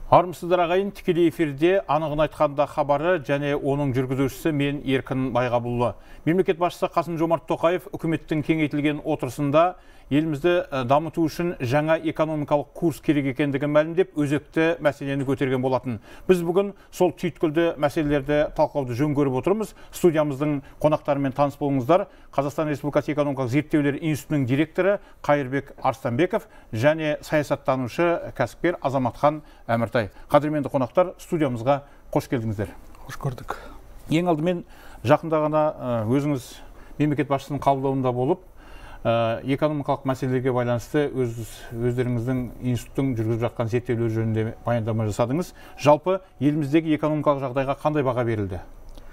Армысыздар ағайын, тікелей эфирде анығын айтқанда хабары және оның жүргізушісі мен Еркін Байғабұлы. Мемлекет басшысы Қасым-Жомарт Тоқаев үкіметтің кеңейтілген отырысында елімізді дамыту үшін жаңа экономикалық курс керек екендігін мәлімдеп, өзекті мәселені көтерген болатын. Біз бүгін сол түйткілді мәселелерді талқылауды жөн көріп отырмыз. Студиямыздың қонақтарымен таныс болыңыздар. Қазақстан Республикасы экономикалық зерттеулер институтының директоры Қайырбек Арыстанбеков және саясаттанушы кәсіпкер Азаматхан Әміртай. Қадірменді қонақтар, студиямызға қош келдіңіздер. Қош көрдік. Ең алдымен жақында ғана өзіңіз мемлекет басшысының қабылдауында болып, экономикалық мәселелерге байланысты өздеріңіздің институттың жүргізіп жатқан зерттеулер жөнінде баяндама жасадыңыз. Жалпы еліміздегі экономикалық жағдайға қандай баға берілді?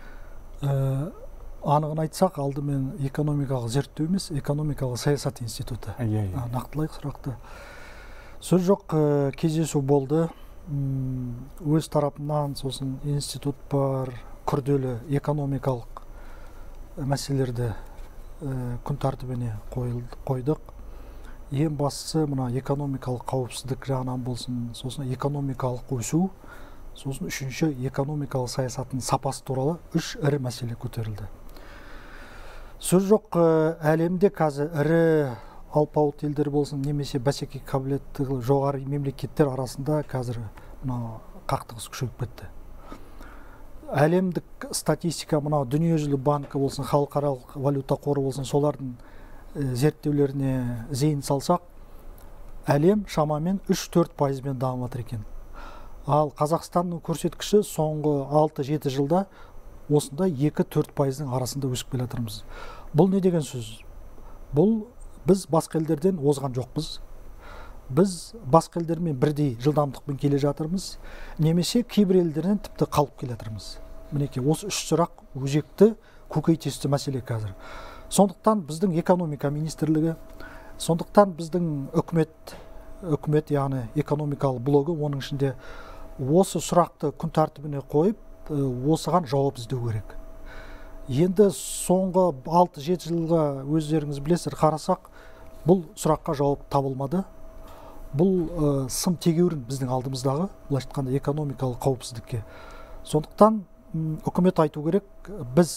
Анығын айтсақ, алдымен экономикалық зерттеу емес, экономикалық саясат институты. Нақтылайық сұрақты. Сөз жоқ, кездесу болды. Өз тарапынан сосын институт бар, күрделі экономикалық мәселелерді күн тәртібіне қойдық. Ең бастысы мына экономикалық қауіпсіздік жағынан болсын, сосын экономикалық өсу, сосын үшінші экономикалық саясаттың сапасы туралы үш ірі мәселе көтерілді. Сөз жоқ, әлемде қазір ірі алпауыт елдер болсын, немесе бәсекеге қабілетті жоғары мемлекеттер арасында қазір қақтығыс күшейіп кетті. Әлемдік статистика, мынау дүниежүзілік банкі болсын, халықаралық валюта қоры болсын, солардың зерттеулеріне зейін салсақ, әлем шамамен 3-4% дамып жатыр екен. Ал Қазақстанның көрсеткіші соңғы 6-7 жылда осында 2-4%-ның арасында өсіп келе жатырмыз. Бұл не деген сөз? Бұл біз басқа елдерден озған жоқпыз. Біз басқа елдермен бірдей жылдамдықпен келе жатырмыз, немесе кейбір елдерден тіпті қалып келе жатырмыз. Мінекей осы үш сұрақ өзекті, көкейтесті мәселе қазір. Сондықтан біздің экономика министрлігі, сондықтан біздің үкімет, яғни экономикалық блогы, оның ішінде осы сұрақты күн тәртібіне қойып, осыған жауап іздеу керек. Енді соңғы 6-7 жылға өздеріңіз білесіздер, қарасақ, бұл сұраққа жауап табылмады. Бұл сын тегеурін біздің алдымыздағы, былайша айтқанда экономикалық қауіпсіздікке. Сондықтан үкімет айту керек, біз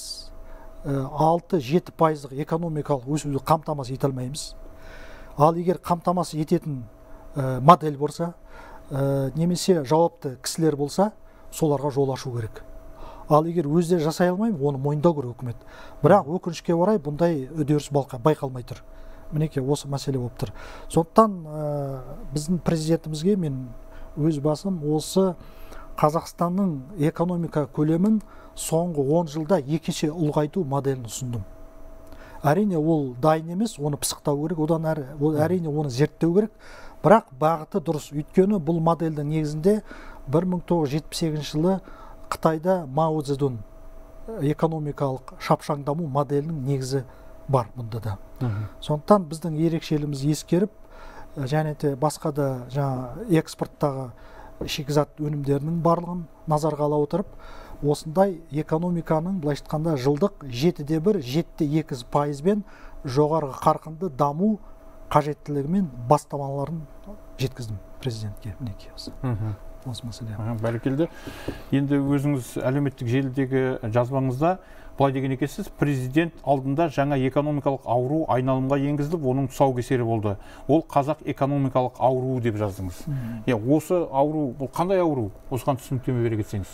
6-7% экономикалық өсуді қамтамасыз ете алмаймыз. Ал егер қамтамасыз ететін модель болса, немесе жауапты кісілер болса, соларға жол ашу керек. Ал егер өздері жасай алмаймыз, оны мойындау керек үкімет. Бірақ өкінішке орай бұндай үдеріс байқалмай тұр. Мінекей осы мәселе болып тұр. Сондықтан біздің президентімізге мен өз басым осы Қазақстанның экономика көлемін соңғы 10 жылда 2 есе ұлғайту моделін ұсындым. Әрине ол дайын емес, оны пысықтау керек, одан әрине оны зерттеу керек, бірақ бағыты дұрыс. Өйткені бұл модельдің негізінде 1978 жылы Қытайда Мао Цзедун экономикалық шапшаң даму моделінің негізі бар мұнда да. Сондықтан біздің ерекшелігіміз ескеріп, және де басқа да экспорттағы шикізат өнімдерінің барлығын назарға ала отырып, осындай экономиканың былайша айтқанда жылдық 7,1-7,2%-бен жоғарғы қарқынды даму қажеттілігімен бастамаларын жеткіздім президентке. Мінекей осы мәселе. Бәрекелді. Енді өзіңіз әлеуметтік желідегі жазбаңызда былай деген екенсіз, президент алдында жаңа экономикалық ауру айналымға енгізіліп, оның тұсаукесері болды. Ол қазақ экономикалық ауру деп жаздыңыз. Осы ауру, бұл қандай ауру? Осыған түсініктеме бере кетсеңіз.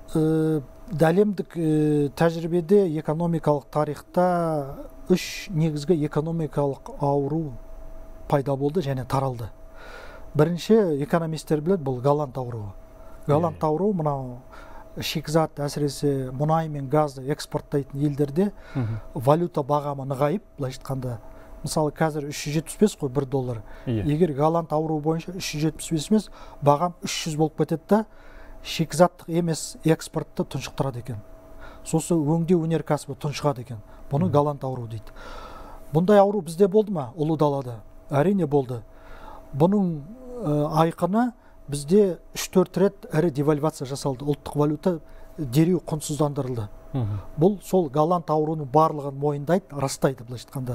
Әлемдік тәжірибеде экономикалық тарихта 3 негізгі экономикалық ауру пайда болды және таралды. Бірінші экономистер біледі, бұл голланд ауруы. Голланд ауруы мынау шикізат, әсіресе мұнай мен газды экспорттайтын елдерде валюта бағамы нығайып, былайша айтқанда, мысалы қазір 375 қой $1. Егер голланд ауруы бойынша 375 емес, бағам 300 болып кетеді да, шикізаттық емес экспортты тұншықтырады екен. Сосын өңдеу өнеркәсібі тұншығады екен. Бұны голланд ауруы дейді. Бұндай ауру бізде болды ма? Ұлы далада. Әрине болды. Бұның айқыны бізде 3-4 рет ірі девальвация жасалды. Ұлттық валюта дереу құнсыздандырылды. Бұл сол голланд ауруының барлығын мойындайды, растайды былайша айтқанда.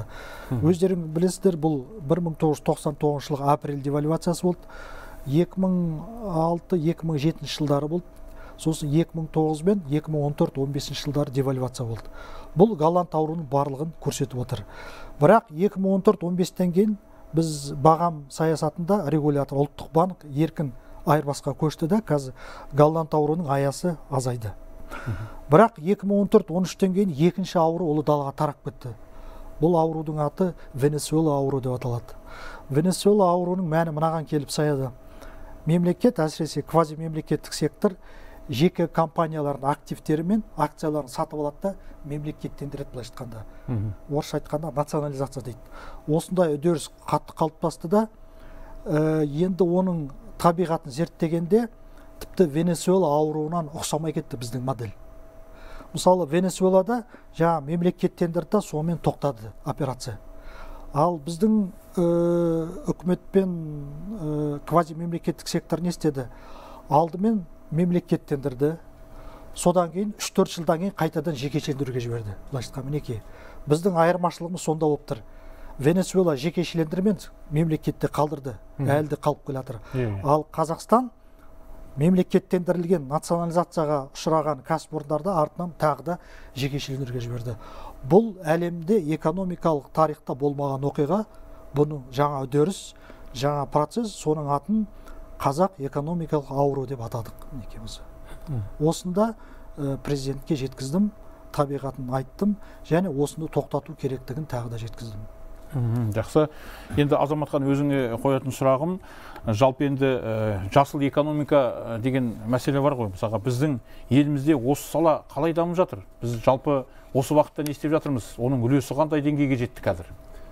Өздерің білесіздер, бұл 1999 жылғы апрель девальвациясы болды. 2000 2006-2007 жылдары болды. Сосын 2009 мен 2014-15 жылдары девальвация болды. Бұл голланд ауруының барлығын көрсетіп отыр. Бірақ 2014-15-тен кейін біз бағам саясатында регулятор ұлттық банк еркін айырбасқа көшті де, қазір голланд ауруының аясы азайды. Бірақ 2014-13-тен кейін екінші ауру олы далаға тарап кетті. Бұл аурудың аты Венесуэла ауру деп аталады. Венесуэла ауруының мәні мынаған келіп саяды. Мемлекет, әсіресе квази мемлекеттік сектор, жеке компаниялардың активтері мен акцияларын сатып алады да мемлекеттендіреді, былайша айтқанда. Орысша айтқанда национализация дейді. Осындай үдеріс қатты қалыптасты да, енді оның табиғатын зерттегенде тіпті Венесуэла ауруынан ұқсамай кетті біздің модель. Мысалы, Венесуэлада жаңа мемлекеттендірді, сонымен тоқтады операция. Ал біздің үкімет пен квази мемлекеттік сектор не істеді? Алдымен мемлекеттендірді, содан кейін 3-4 жылдан кейін қайтадан жекешелендіруге жіберді. Былайша мінекей, біздің айырмашылығымыз сонда болып тұр. Венесуэла жекешелендірмен мемлекетте қалдырды, әлі де қалып келе жатыр. Ал Қазақстан мемлекеттендірілген, национализацияға ұшыраған кәсіпорындарды артынан тағы да жекешелендіруге жіберді. Бұл әлемде экономикалық тарихта болмаған оқиға, бұның жаңа үдеріс, жаңа процесс, соның атын қазақ экономикалық ауру деп атадық. Осында президентке жеткіздім, табиғатын айттым, және осыны тоқтату керектігін тағы да жеткіздім. Жақсы. Енді Азаматхан, өзіңе қоятын сұрағым, жалпы енді жасыл экономика деген мәселе бар ғой. Мысалға, біздің елімізде осы сала қалай дамып жатыр? Біз жалпы осы уақытта не істеп жатырмыз? Оның үлесі қандай деңгейге жетті қазір?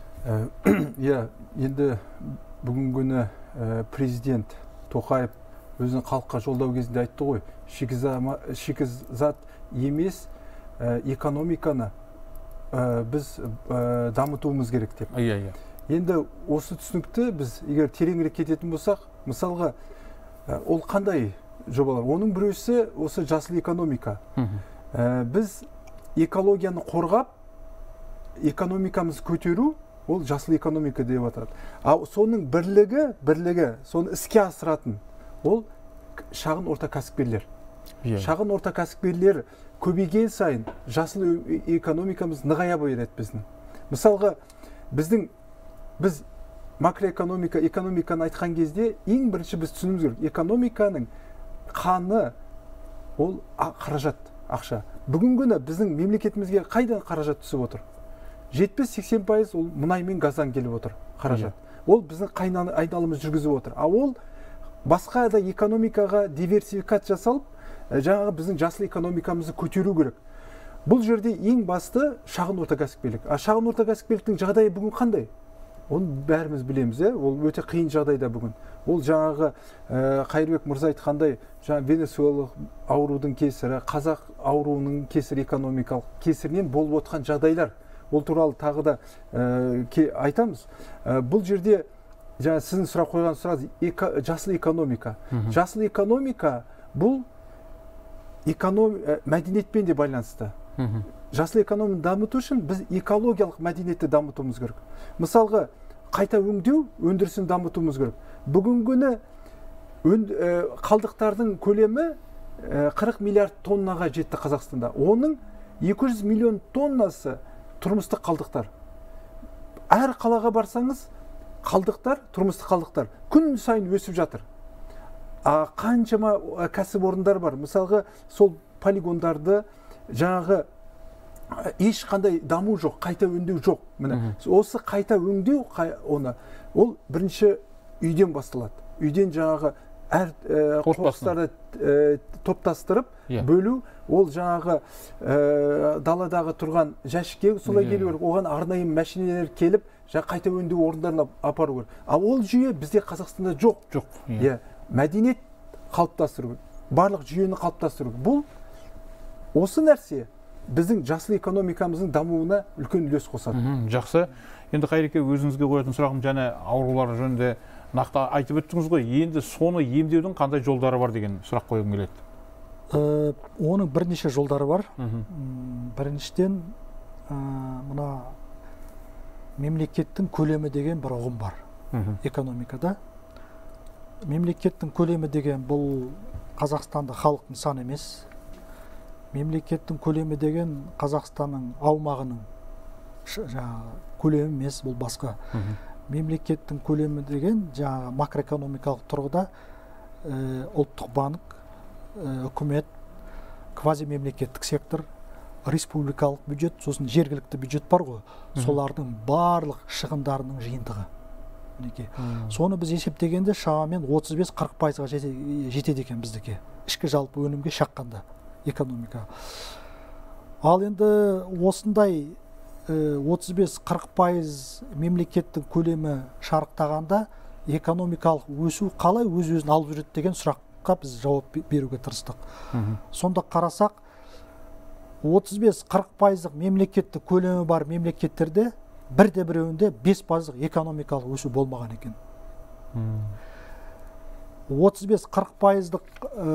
Енді бүгінгі күні президент Тоқаев өзінің халыққа жолдау кезінде айтты ғой, шикізат емес экономиканы біз дамытуымыз керек деп. Енді осы түсінікті біз егер тереңірек кететін болсақ, мысалға, ол қандай жобалар? Оның біреусі осы жасыл экономика. Біз экологияны қорғап, экономикамыз көтеру, ол жасыл экономика деп атады. Ал соның бірлігі, соны іске асыратын, ол шағын орта кәсіпкерлер. Шағын орта кәсіпкерлер көбейген сайын жасыл экономикамыз нығая береді біздің. Мысалға, біз макроэкономика, экономиканы айтқан кезде ең бірінші біз түсінуіміз керек. Экономиканың қаны ол қаражат, ақша. Бүгінгі күні біздің мемлекетімізге қайдан қаражат түсіп отыр? 70-80% ол мұнай мен газдан келіп отыр қаражат. Ол біздің айналымыз жүргізіп отыр. А ол басқа да экономикаға диверсификация жасалып, жаңағы біздің жасыл экономикамызды көтеру керек. Бұл жерде ең басты шағын орта кәсіпкерлік. А шағын орта кәсіпкерліктің жағдайы бүгін қандай? Оны бәріміз білеміз, ол өте қиын жағдайда бүгін. Ол жаңағы Қайырбек мырза айтқандай, Венесуэла аурудың кесірі, қазақ ауруының кесірі, экономикалық кесірінен болып отқан жағдайлар. Ол туралы тағы да айтамыз. Бұл жерде сіздің сұрақ қойған сұрағыңыз жасыл экономика. Жасыл экономика бұл мәдениетпен де байланысты. Жасыл экономиканы дамыту үшін біз экологиялық мәдениетті дамытуымыз керек. Мысалға, қайта өңдеу өндірісін дамытуымыз керек. Бүгінгі күні қалдықтардың көлемі 40 миллиард тоннаға жетті Қазақстанда. Оның 200 миллион тоннасы тұрмыстық қалдықтар. Әр қалаға барсаңыз, қалдықтар, тұрмыстық қалдықтар күн сайын өсіп жатыр. Қаншама кәсіпорындар бар. Мысалға, сол полигондарды жаңағы ешқандай даму жоқ, қайта өңдеу жоқ. Осы қайта өңдеу ол бірінші үйден басталады. Үйден жаңағы әр қоқыстарды топтастырып бөлу, ол жаңағы даладағы тұрған жәшікке солай келу керек. Оған арнайы мәшинелер келіп, қайта өңдеу орындарына апару керек. Ал ол жүйе бізде Қазақстанда жоқ. Мәдениет қалыптастыру, барлық жүйені қалыптастыру. Бұл осы нәрсе біздің жасыл экономикамыздың дамуына үлкен үлес қосады. Жақсы. Енді Қайреке, өзіңізге қоятын сұрағым, және аурулар жөнінде нақты айтып өттіңіз ғой. Енді соны емдеудің қандай жолдары бар деген сұрақ қойғым келеді. Оның бірнеше жолдары бар. Біріншіден, мына мемлекеттің көлемі деген бір ұғым бар экономикада. мемлекеттің көлемі деген бұл Қазақстанда халықтың саны емес. Мемлекеттің көлемі деген Қазақстанның аумағының көлемі емес, бұл басқа. Мемлекеттің көлемі деген макроэкономикалық тұрғыда ұлттық банк, үкімет, квазимемлекеттік сектор, республикалық бюджет, сосын жергілікті бюджет бар ғой, солардың барлық шығындарының жиынтығы. Соны біз есептегенде шамамен 35-40%-ға жетеді екен біздікі, ішкі жалпы өнімге шаққанда экономика. Ал енді осындай 35-40% мемлекеттің көлемі шарықтағанда экономикалық өсу қалай өз-өзін алып жүреді деген сұраққа біз жауап беруге тырыстық. Сонда қарасақ, 35-40%-ық мемлекеттік көлемі бар мемлекеттерде бірде-біреуінде 5%-ық экономикалық өсу болмаған екен. 35-40%-ық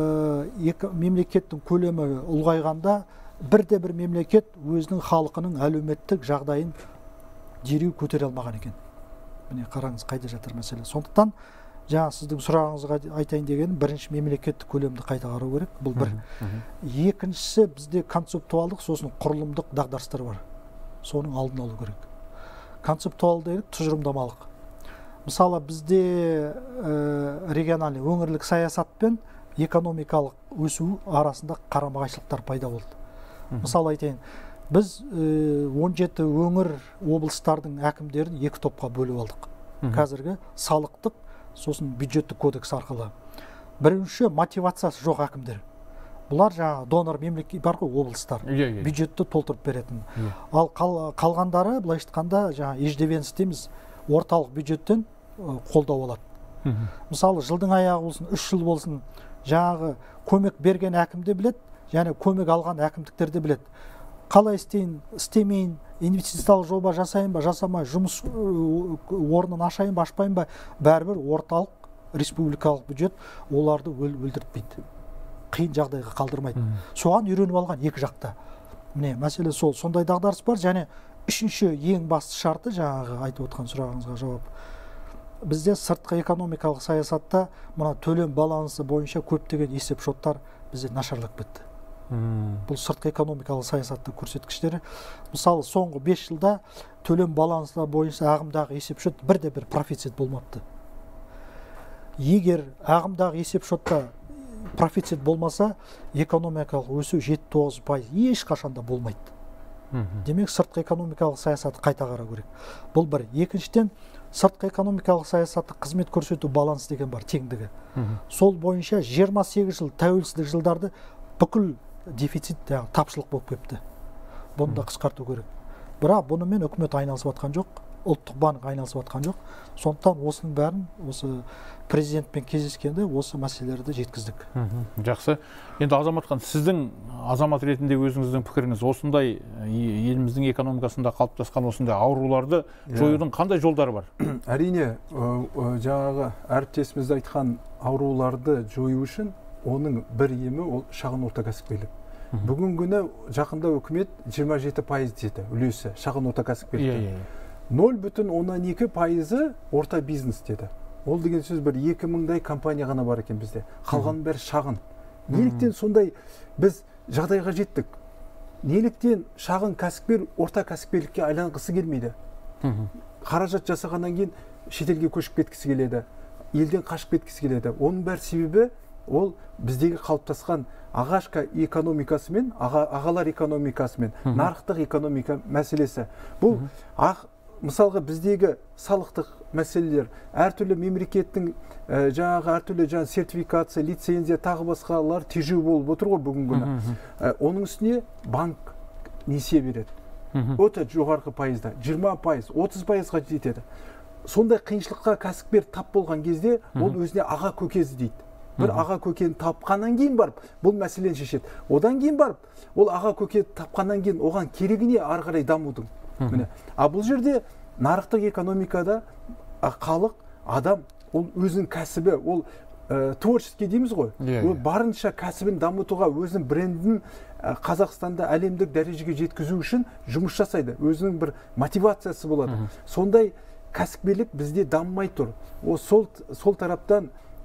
мемлекеттің көлемі ұлғайғанда бірде-бір мемлекет өзінің халқының әлеуметтік жағдайын дереу көтере алмаған екен. Міне қараңыз, қайда жатыр мәселе. Сондықтан сіздің сұрағыңызға айтайын дегенім, бірінші мемлекеттік көлемді қайта қарау керек, бұл бір. Екіншісі, бізде концептуалдық, сосын құрылымдық дағдарыстар бар. Соның алдын алу керек. Концептуал деген тұжырымдамалық. Мысалы, бізде региональный өңірлік саясат пен экономикалық өсу арасында қарама-қайшылықтар пайда болды. Мысалы айтайын, біз 17 өңір облыстардың әкімдерін 2 топқа бөліп алдық. Қазіргі салықтық, сосын бюджеттік кодекс арқылы. Бірінші мотивациясы жоқ әкімдер. Бұлар донор мемлекет бар ғой, облыстар, бюджетті толтырып беретін. Ал қалғандары, былай айтқанда, иждивенец дейміз, орталық бюджеттен қолдау алады. Мысалы, жылдың аяғы болсын, 3 жыл болсын, көмек берген әкімде білет, және көмек алған әкімдіктер де білет. Қалай істейін, істемейін, инвестициялық жоба жасайын ба, жасамай, жұмыс орнын ашайын ба, ашпайын ба, бәрібір орталық республикалық бюджет оларды өлтіртпейді. Қиын жағдайға қалдырмайды. Соған үйреніп алған екі жақта. Міне, мәселе сол. Сондай дағдарыс бар, және үшінші ең басты шарты, айтып отқан сұрағыңызға жауап. Бізде сыртқы экономикалық саясатта мына төлем балансы бойынша көптеген есеп шоттар бізде нашарлап кетті. Бұл сыртқы экономикалық саясаттың көрсеткіштері. Мысалы, соңғы 5 жылда төлем балансы бойынша ағымдағы есеп шот бірде-бір профицит болмапты. Егер ағымдағы есеп шотта профицит болмаса, экономикалық өсу 7-9% ешқашанда болмайды. Демек, сыртқы экономикалық саясатты қайта қарау керек. Бұл бір. Екіншіден, сыртқы экономикалық саясатты қызмет көрсету баланс деген бар, теңдігі. Сол бойынша 28 жыл тәуелсіздік жылдарды бүкіл дефицит, тапшылық болып кетті. Бұны да қысқарту керек. Бірақ бұнымен үкімет айналысып жатқан жоқ, ұлттық банк айналысып жатқан жоқ. Сондықтан осының бәрін осы президентпен кездескенде осы мәселелерді жеткіздік. Жақсы. Енді Азаматхан, сіздің азамат ретінде өзіңіздің пікіріңіз, осындай еліміздің экономикасында қалыптасқан осындай ауруларды жоюдың қандай жолдары бар? Әрине, жаңағы әріптесіміз айтқан ауруларды жою үшін оның бір емі ол шағын орта кәсіпкерлік. Бүгін күні жақында үкімет 27% деді үлесі шағын орта кәсіпкерлікке. 0,2% орта бизнес деді. Ол деген сөз бір 2000-дай компания ғана бар екен бізде. Қалғанның бәрі шағын. Неліктен сондай біз жағдайға жеттік? Неліктен шағын кәсіпкер орта кәсіпкерлікке айланғысы келмейді? Қаражат жасағаннан кейін шетелге көшіп кеткісі келеді, елден қашып кеткісі келеді. Оның бәрі себебі ол біздегі қалыптасқан ағашқа экономикасымен, ағалар экономикасымен, нарықтық экономика мәселесі. Бұл мысалға біздегі салықтық мәселелер, әртүрлі мемлекеттің әртүрлі сертификация, лицензия, тағы басқалар тежеу болып отыр ғой бүгінгі күні. Оның үстіне банк несие береді. Өте жоғарғы пайызда, 20%, 30%-ға жетеді. Сондай қиыншылыққа кәсіпкер тап болған кезде ол өзіне аға көкесі дейді. Бір аға көкені тапқаннан кейін барып, бұл мәселені шешеді. Одан кейін барып, ол аға көкені тапқаннан кейін оған керегіне ары қарай дамудың. А бұл жерде нарықтық экономикада халық, адам, ол өзінің кәсібі, ол творческий дейміз ғой. Ол барынша кәсібін дамытуға, өзінің брендін Қазақстанда әлемдік дәрежеге жеткізу үшін жұмыс жасайды. Өзінің бір мотивациясы болады. Сондай кәсіпкерлік бізде дамымай тұр. Сол тараптан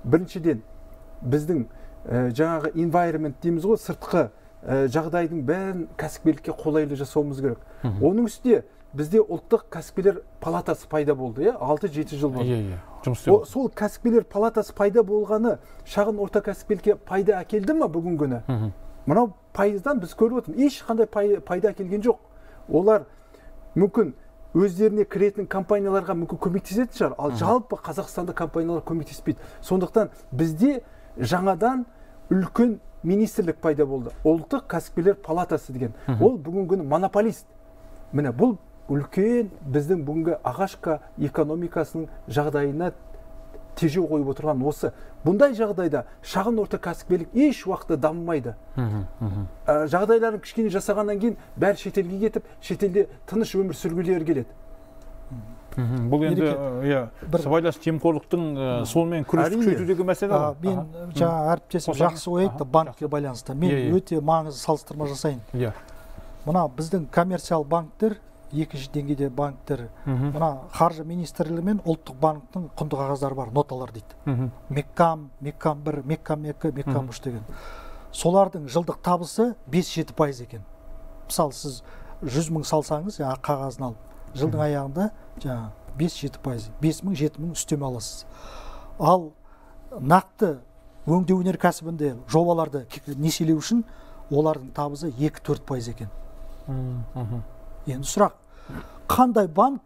біріншіден біздің жаңағы environment дейміз ғой, сыртқы жағдайдың бәрін кәсіпкерлікке қолайлы жасауымыз керек. Оның үстіне бізде ұлттық кәсіпкерлер палатасы пайда болды, 6-7 жыл болды. Сол кәсіпкерлер палатасы пайда болғаны шағын орта кәсіпкерлікке пайда әкелді ма бүгінгі күні? Мынау пайыздан біз көріп отырмыз, ешқандай пайда әкелген жоқ. Олар мүмкін өздеріне кіретін компанияларға мүмкін көмектесетін шығар, ал жалпы Қазақстанда компаниялар көмектеспейді. Сондықтан бізде жаңадан үлкен министрлік пайда болды. Ұлттық кәсіпкерлер палатасы деген. Ол бүгінгі күні монополист. Міне бұл үлкен біздің бүгінгі ағашқа экономикасының жағдайына тежеу қойып отырған осы. Бұндай жағдайда шағын орта кәсіпкерлік еш уақытта дамымайды. Жағдайларын кішкене жасағаннан кейін бәрі шетелге кетіп, шетелде тыныш өмір сүргілері келеді. Бұл енді сыбайлас жемқорлықтың солмен күресті күшейтудегі мәселе ғой. Мен жаңа әріптесім жақсы ой айтты банкке байланысты. Мен өте маңызды салыстырма жасайын. Мына біздің коммерциялық банктер, екінші деңгейде банктер, мына қаржы министрлігі мен ұлттық банктың құнды қағаздары бар, ноталар дейді. Меккам 1, Меккам 2, Меккам 3 деген. Солардың жылдық табысы 5-7% екен. Мысалы, сіз 100 мың салсаңыз, қағазын алып, жылдың аяғында 5-7%, 5 мың, 7 мың үстеме аласыз. Ал нақты өңдеу өнеркәсібінде жобаларды несиелеу үшін олардың табысы 2-4% екен. Енді сұрақ, қандай банк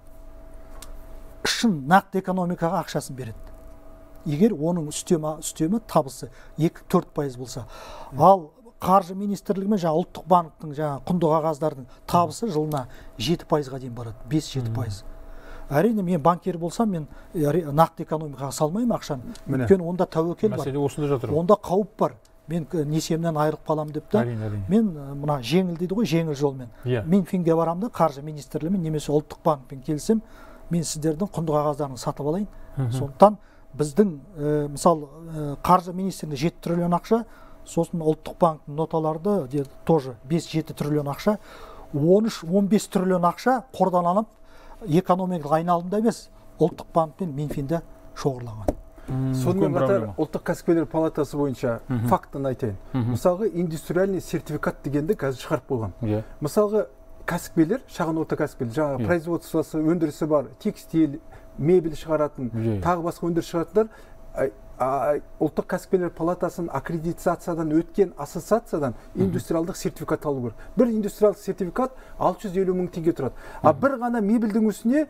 шын нақты экономикаға ақшасын береді? Егер оның үстемі табысы 2-4% болса. Ал қаржы министрлігі мен ұлттық банктың құнды қағаздардың табысы жылына 7%-ға дейін барады, 5-7%. Әрине мен банкер болсам, мен нақты экономикаға салмаймын ақшаны. Өйткені онда тәуекел бар. Мәселе осында жатыр. Онда қауіп бар. Мен несиемнен айырылып қалам деп та. Мен мына жеңіл дейді ғой, жеңіл жолмен. Мен финге барамды, қаржы министрлігімен немесе ұлттық банкпен келсем, мен сіздердің құнды қағаздарын сатып алайын. Сондықтан біздің мысалы қаржы министрлігінде 7 триллион ақша, сосын ұлттық банктың ноталарды тоже 5-7 триллион ақша, 13-15 триллион ақша қордан алып, экономикалық айналымда емес, ұлттық банк пен Минфинде шоғырлаған. Сонымен қатар ұлттық кәсіпкерлер палатасы бойынша фактын айтайын. Мысалғы индустриальный сертификат дегенді қазір шығарып болған. Мысалғы кәсіпкерлер, шағын орта кәсіпкерлер, жаңағы производствосы, өндірісі бар, текстиль, мебель шығаратын, тағы басқа өндіріс шығаратындар, ұлттық кәсіпкерлер палатасының аккредитациядан өткен ассоциациядан индустриалдық сертификат алу керек. Бір индустриалдық сертификат 650 мың теңге тұрады. Бір ғана мебельдің үстіне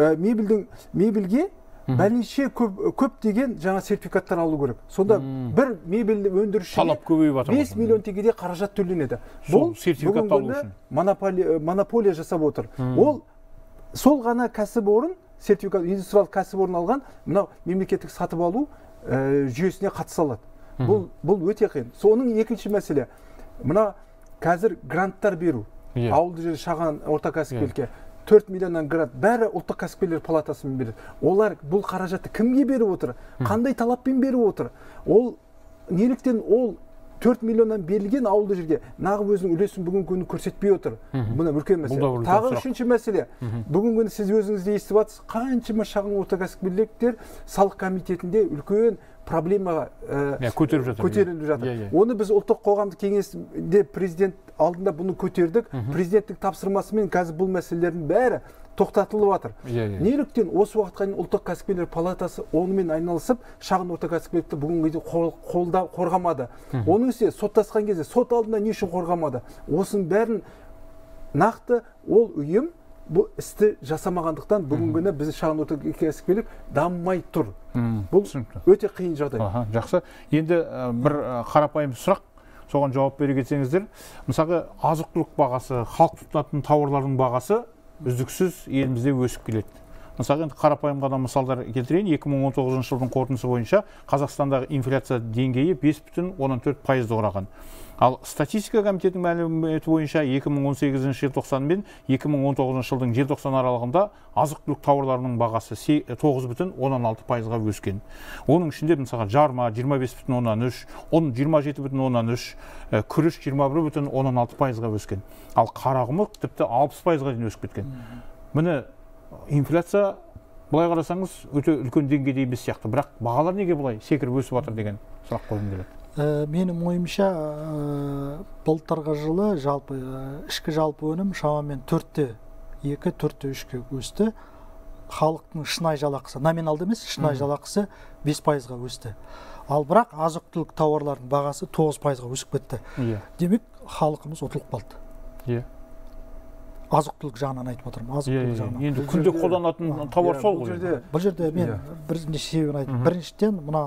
мебельге бәлінше көп деген жаңа сертификаттар алу керек. Сонда бір мебель өндірушіге 5 миллион теңгеде қаражат төленеді. Бұл сертификат алу үшін монополия жасап отыр. Ол сол ғана кәсіпорын, сертификат индустриалдық кәсіпорын алған, мынау мемлекеттік сатып алу жүйесіне қатыса алады. Бұл өте қиын. Соның екінші мәселе, мына қазір гранттар беру, ауылды жер шағын орта кәсіпкерлікке 4 миллионнан грант, бәрі ұлттық кәсіпкерлер палатасымен береді. Олар бұл қаражатты кімге беріп отыр? Қандай талаппен беріп отыр? Ол неліктен ол 4 миллионнан берілген ауылды жерге нағып өзінің үлесін бүгінгі күні көрсетпей отыр? Бұны үлкен мәселе. Тағы үшінші мәселе, бүгінгі күні сіз өзіңізде естіп жатсыз, қаншама шағын орта кәсіпкерліктер салық комитетінде үлкен проблемаға көтеріліп жатыр. Оны біз ұлттық қоғамдық кеңесінде президент алдында бұны көтердік. Президенттің тапсырмасымен қазір бұл мәселелердің бәрі тоқтатылып жатыр. Неліктен осы уақытқа дейін ұлттық кәсіпкерлер палатасы онымен айналысып, шағын орта кәсіпкерлікті бүгінгі қорғамады. Оның үстіне соттасқан кезде сот алдында не үшін қорғамады? Осының бәрін нақты ол ұйым бұл істі жасамағандықтан бүгінгі күні біздің шағын орта кәсіпкерлік дамымай тұр. Бұл өте қиын жағдай. Жақсы. Енді бір қарапайым сұрақ, соған жауап бере кетсеңіздер. Мысалы, азық-түлік бағасы, халық тұтынатын тауарлардың бағасы үздіксіз елімізде өсіп келеді. Мысалы, қарапайым ғана мысалдар келтірейін. 2019 жылдың қорытындысы бойынша Қазақстандағы инфляция деңгейі 5,4%-ды құраған. Ал статистика комитетінің мәліметі бойынша 2018 желтоқсан мен 2019 жылдың желтоқсан аралығында азық-түлік тауарларының бағасы 9,16%-ға өскен. Оның ішінде мысалы жарма 25,3%, ұн 27,3%, күріш 21,16%-ға өскен. Ал қарақұмық тіпті 60%-ға дейін өсіп кеткен. Міне инфляция Былай қарасаңыз, өте үлкен деңгейде емес сияқты. Бірақ бағалар неге бұлай секіріп өсіп жатыр деген сұрақ қойғым келеді. Менің ойымша, былтырғы жылы жалпы ішкі жалпы өнім шамамен 4-2, 4-3-ке өсті. Халықтың шынайы жалақысы, номиналды емес, шынайы жалақысы 5%-ға өсті. Ал бірақ азық-түлік тауарлардың бағасы 9%-ға өсіп кетті. Демек, халқымыз ұтылып қалды. Азық-түлік жағынан айтып отырмын. Азық-түлік жағынан. Енді күнде қолданатын тауар сол ғой. Бұл жерде мен бірінші себебін айтып, біріншіден мына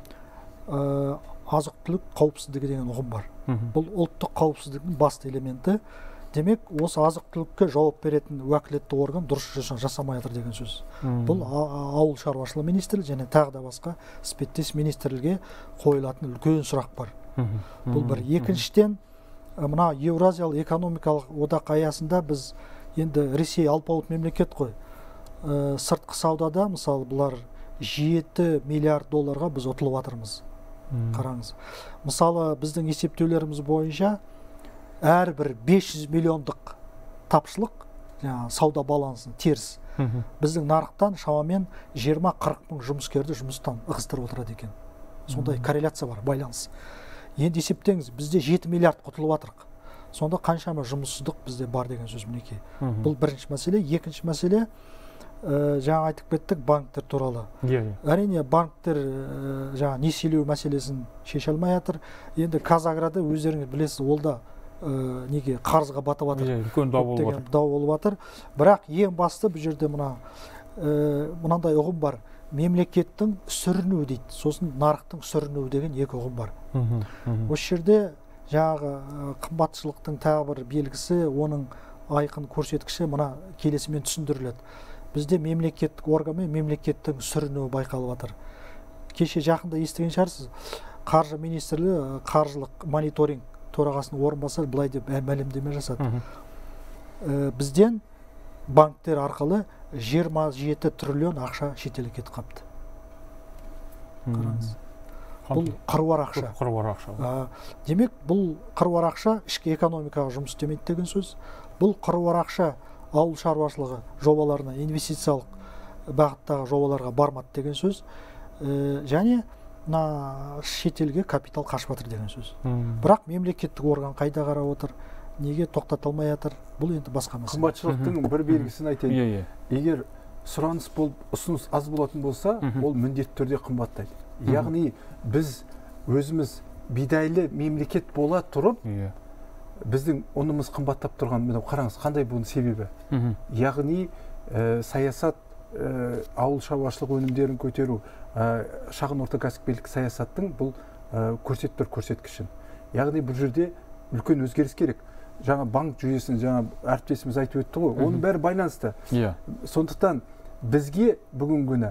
азық-түлік қауіпсіздігі деген ұғым бар. Бұл ұлттық қауіпсіздіктің басты элементі. Демек, осы азық-түлікке жауап беретін уәкілетті орган дұрыс жасамай жатыр деген сөз. Бұл ауыл шаруашылығы министрлігі және тағы да басқа іспеттес министрлікке қойылатын үлкен сұрақ бар. Бұл бір. Екіншіден, мына Еуразиялық экономикалық одақ аясында біз енді Ресей алпауыт мемлекет қой. Сыртқы саудада, мысалы, бұлар 7 миллиард долларға біз ұтылып жатырмыз. Қараңыз. Мысалы, біздің есептеулеріміз бойынша әрбір 500 миллиондық тапшылық, сауда балансын теріс. Біздің нарықтан шамамен 20-40 мың жұмыскерді жұмыстан ығыстырып отырады екен. Сондай корреляция бар, байланыс. Енді есептеңіз, бізде 7 миллиард құтылып жатырық. Сонда қаншама жұмыссыздық бізде бар деген сөз мінекей. Бұл бірінші мәселе. Екінші мәселе, жаңа айтып кеттік банктер туралы. Әрине банктер жаңа несиелеу мәселесін шеше алмай жатыр. Енді Қазагрода өздеріңіз білесіз, ол да неге қарызға батып жатыр. Үлкен дау болып жатыр. Бірақ ең басты бұл жерде мынандай ұғым бар. Мемлекеттің сүрінуі дейді. Сосын нарықтың сүрінуі деген екі ұғым бар. Осы жерде жаңағы қымбатшылықтың тағы бір белгісі, оның айқын көрсеткіші мына келесімен түсіндіріледі. Бізде мемлекеттік орган мен мемлекеттің сүрінуі байқалып жатыр. Кеше жақында естіген шығарсыз, қаржы министрлігі қаржылық мониторинг төрағасының орынбасары былай деп мәлімдеме жасады. Бізден банктер арқылы 27 триллион ақша шетелге кетіп қапты. Қараңыз. Бұл қыруар ақша. Демек, бұл қыруар ақша ішкі экономикаға жұмыс істемейді деген сөз. Бұл қыруар ақша ауыл шаруашылығы жобаларына, инвестициялық бағыттағы жобаларға бармады деген сөз. Және шетелге капитал қашып жатыр деген сөз. Бірақ мемлекеттік орган қайда қарап отыр, неге тоқтатылмай жатыр, бұл енді басқа мәселе. Қымбатшылықтың бір белгісін айтайын. Егер сұраныс болып, ұсыныс аз болатын болса, ол міндетті түрде қымбаттайды. Яғни біз өзіміз бидайлы мемлекет бола тұрып, біздің ұнымыз қымбаттап тұрған, қараңыз, қандай бұның себебі. Яғни саясат, ауыл шаруашылық өнімдерін көтеру, шағын орта кәсіпкерлік саясаттың бұл көрсеткішін. Яғни бұл жерде үлкен өзгеріс керек. Жаңа банк жүйесін, жаңа әріптесіміз айтып өтті ғой, оның бәрі байланысты. Сондықтан бізге бүгінгі күні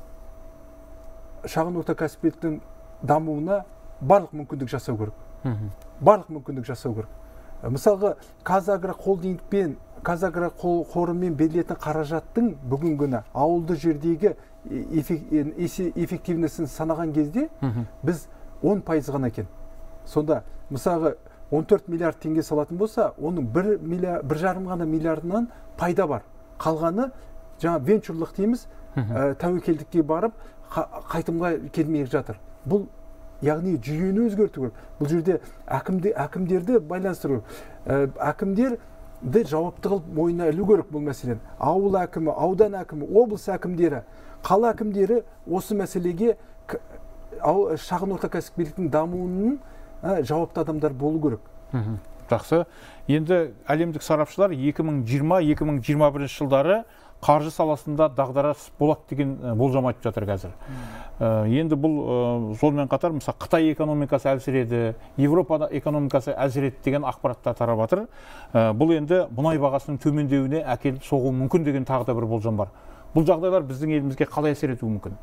шағын орта кәсіпкерліктің дамуына барлық мүмкіндік жасау керек. Мысалға, Қазагро холдингпен, Қазагро қорымен берілетін қаражаттың бүгінгі күні ауылды жердегі эффективнесін санаған кезде біз 10% ғана екен. Сонда, мысалға, 14 миллиард теңге салатын болса, оның 1,5 ғана миллиардынан пайда бар. Қалғаны, жаңа венчурлық дейміз, тәуекелдікке барып, қайтымға келмей жатыр. Бұл, яғни жүйені өзгерту керек. Бұл жерде әкімдерді байланыстыру керек. Әкімдерді жауапты қылып мойнына ілу керек бұл мәселен. Ауыл әкімі, аудан әкімі, облыс әкімдері, қала әкімдері осы мәселеге шағын орта кәсіпкерліктің дамуының жауапты адамдар болу керек. Жақсы. Енді әлемдік сарапшылар 2020-2021 жылдары қаржы саласында дағдарыс болады деген болжам айтып жатыр қазір. Енді бұл сонымен қатар, мысалы, Қытай экономикасы әлсіреді, Европада экономикасы әлсіреді деген ақпараттар тарап жатыр. Бұл енді мұнай бағасының төмендеуіне әкеліп соғуы мүмкін деген тағы да бір болжам бар. Бұл жағдайлар біздің елімізге қалай әсер етуі мүмкін?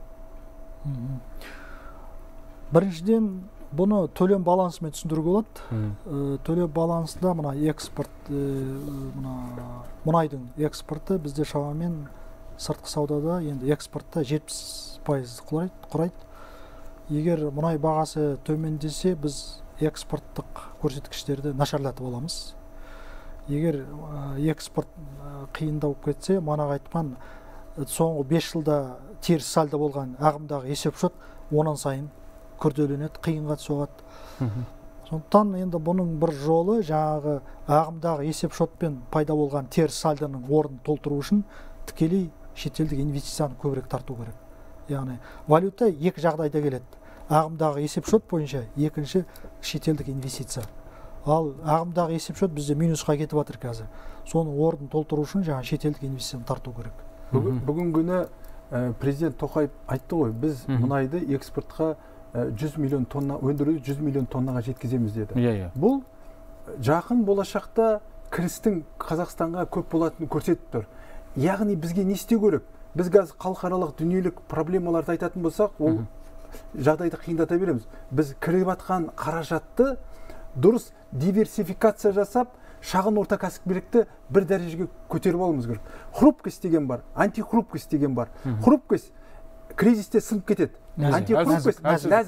Біріншіден, бұны төлем балансымен түсіндіруге болады. Төлем балансында мына экспорт, мұнайдың экспорты бізде шамамен сыртқы саудада енді экспортта 70% құрайды. Егер мұнай бағасы төмендесе, біз экспорттық көрсеткіштерді нашарлатып аламыз. Егер экспорт қиындау кетсе, манағы айтқан соңғы 5 жылда теріс сальдо болған ағымдағы есепшот онан сайын күрделенеді, қиынға соғады. Сондықтан енді бұның бір жолы жаңағы ағымдағы есепшотпен пайда болған теріс сальдоның орнын толтыру үшін тікелей шетелдік инвестицияны көбірек тарту керек. Яғни валюта екі жағдайда келеді. Ағымдағы есепшот бойынша, екінші шетелдік инвестиция. Ал ағымдағы есепшот бізде минусқа кетіп жатыр қазір. Соның орнын толтыру үшін жаңа шетелдік инвестицияны тарту керек. Бүгін күні президент Тоқаев айтты ғой, біз мұнайды экспортқа 100 миллион тонна өндіруді 100 миллион тоннаға жеткіземіз деді. Бұл жақын болашақта кірістің Қазақстанға көп болатынын көрсетіп тұр. Яғни бізге не істеу керек? Біз қазір халықаралық дүниелік проблемаларды айтатын болсақ, ол жағдайды қиындата береміз. Біз кіріп жатқан қаражатты дұрыс диверсификация жасап, шағын орта кәсіпкерлікті бір дәрежеге көтеріп алуымыз керек. Хрупкость деген бар, антихрупкость деген бар. Хрупкость кризисте сынып кетеді. Антихрупкость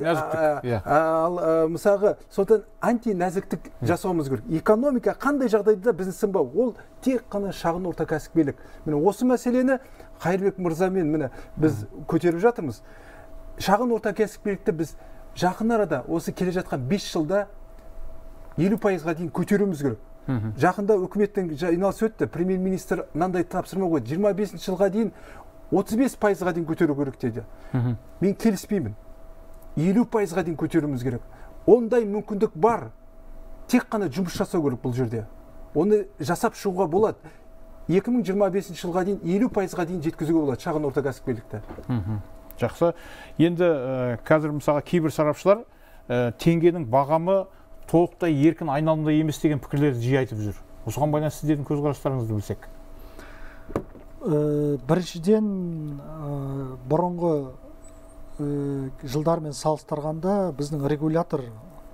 мысалға содан антинәзіктік жасауымыз керек. Экономика қандай жағдайда біздің сынбау, ол тек қана шағын орта кәсіпкерлік. Міне осы мәселені Қайырбек мырзамен міне біз көтеріп жатырмыз. Шағын орта кәсіпкерлікті біз жақын арада осы келе жатқан 5 жылда 50%-ға дейін көтеруіміз керек. Жақында үкіметтің жиналысы өтті, премьер-министр мынандай тапсырма қойды, 25 жылға дейін 35%-ға дейін көтеру керек деді. Мен келіспеймін. 50%-ға дейін көтеруіміз керек. Ондай мүмкіндік бар. Тек қана жұмыс жасау керек бұл жерде. Оны жасап шығуға болады. 2025 жылға дейін 50%-ға дейін жеткізуге болады шағын орта кәсіпкерлікті. Жақсы. Енді қазір мысалға кейбір сарапшылар теңгенің бағамы толықтай еркін айналымда емес деген пікірлерді жиі айтып жүр. Осыған байланысты сіздердің көзқарастарыңызды білсек. Біріншіден бұрынғы жылдармен салыстырғанда біздің регулятор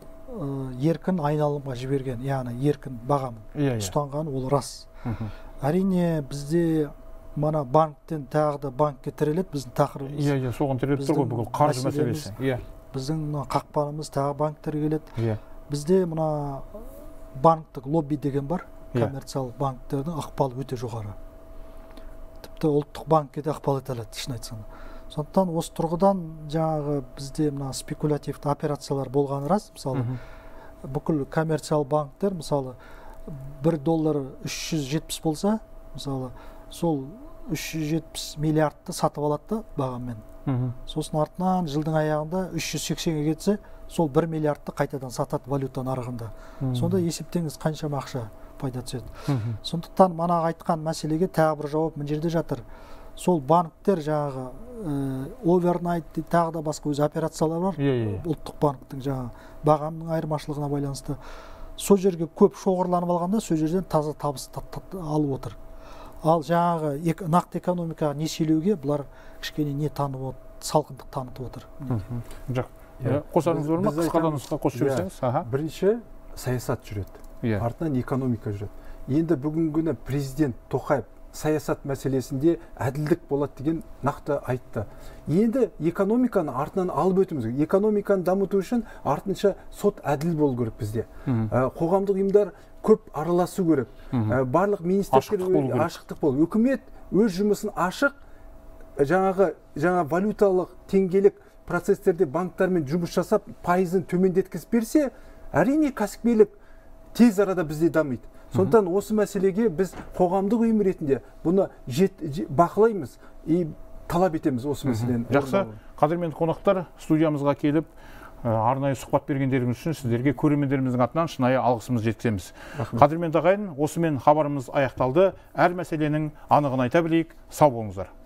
еркін айналымға жіберген, яғни еркін бағамын ұстанған, ол рас. Әрине бізде мана банктен тағы да банкке тіреледі біздің тақырыбымыз. Соған тіреліп тұр ғой бұл қаржы мәселесі. Біздің қақпанымыз тағы банктер келеді. Бізде мына банктік лобби деген бар, коммерциялық банктердің ықпалы өте жоғары. Тіпті ұлттық банкке де ықпал ете алады, шын айтсам. Сондықтан осы тұрғыдан жаңағы бізде мына спекулятивті операциялар болғаны рас. Мысалы, бүкіл коммерциялық банктер, мысалы, $1 370 болса, мысалы, сол 370 миллиардты сатып алады бағамен. Сосын артынан жылдың аяғында 380-ге кетсе, сол 1 миллиардты қайтадан сатады валюта нарығында. Сонда есептеңіз қаншама ақша пайда түседі. Сондықтан манағы айтқан мәселеге тағы бір жауап мына жерде жатыр. Сол банктер жаңағы овернайт тағы да басқа өз операциялар бар. Ұлттық банктің жаңағы бағамның айырмашылығына байланысты. Сол жерге көп шоғырланып алғанда, сол жерден таза табыс алып отыр. Ал жаңағы нақты экономикаға несиелеуге бұлар кішкене не танып отыр, салқындық танытып отыр. Қосарыңыз бар ма? Қысқадан нұсқа қосып жіберсеңіз. Бірінші саясат жүреді, артынан экономика жүреді. Енді бүгінгі күні президент Тоқаев саясат мәселесінде әділдік болады деген нақты айтты. Енді экономиканы артынан алып өтуіміз керек. Экономиканы дамыту үшін артынша сот әділ болу керек бізде. Қоғамдық ұйымдар көп араласу керек. Барлық министрліктер ашықтық болу. Үкімет өз жұмысын ашық, жаңа валюталық теңгелік процестерде банктармен жұмыс жасап, пайызын төмендеткізіп берсе, әрине кәсіпкерлік тез арада бізде дамиды. Сондықтан осы мәселеге біз қоғамдық ұйым ретінде бұны бақылаймыз и талап етеміз осы мәселені. Жақсы, қадірменді қонақтар, студиямызға келіп, арнайы сұхбат бергендеріңіз үшін сіздерге көрермендеріміздің атынан шынайы алғысымызды жеткіземіз. Қадірменді ағайын, осымен хабарымыз аяқталды. Әр мәселенің анығын айта білейік. Сау болыңыздар.